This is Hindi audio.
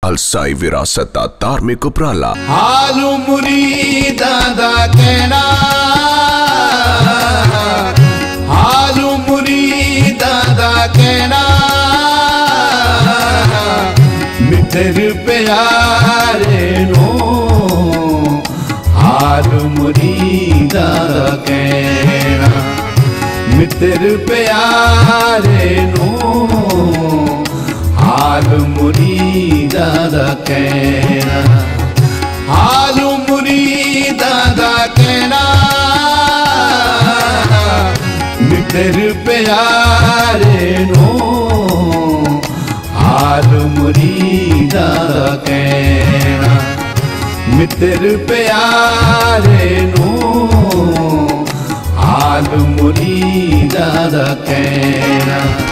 अलसाई विरासत दा धार्मिक उपराला। हालू मुरीदां दा कहना, हालू मुरीदां दा कहना, मित्र प्यारे नो हालू मुरीदां दा कहना, मित्र प्यारे नो हालू मुरीदां दा कहना, हालू मुरीदां दा कहना, मित्र प्यारे नो हालू मुरीदां दा कहना, मित्र प्यारे नो हालू मुरीदां दा कहना।